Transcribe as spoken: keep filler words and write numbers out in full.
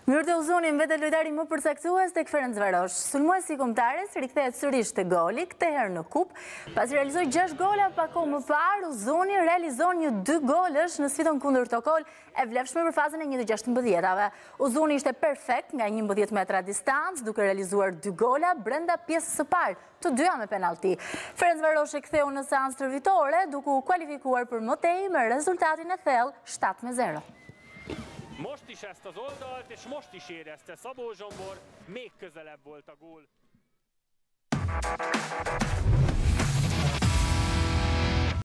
Mirë të Uzuni, vetë lojtari më përcaktues tek Ferencvarosh. Sulmuesi kombëtares rikthehet sërish te goli, këtë herë në Kupë. Pasi realizoi gjashtë gola pa kohë më parë, Uzuni realizon një dy golësh në sfidën kundër Tokol e vlefshme për fazën e një ndër gjashtëmbëdhjetave. Uzuni ishte perfekt nga njëmbëdhjetë metra distancë, duke realizuar dy gola brenda pjesës së parë, të dyja me penallti. Ferencvarosh e ktheu në seancë stërvitore, duke u kualifikuar për më tej me rezultatin e thellë shtat me zero. Most is ezt az oldalt, és most is érezte Szabó Zsombor, még közelebb volt a gól.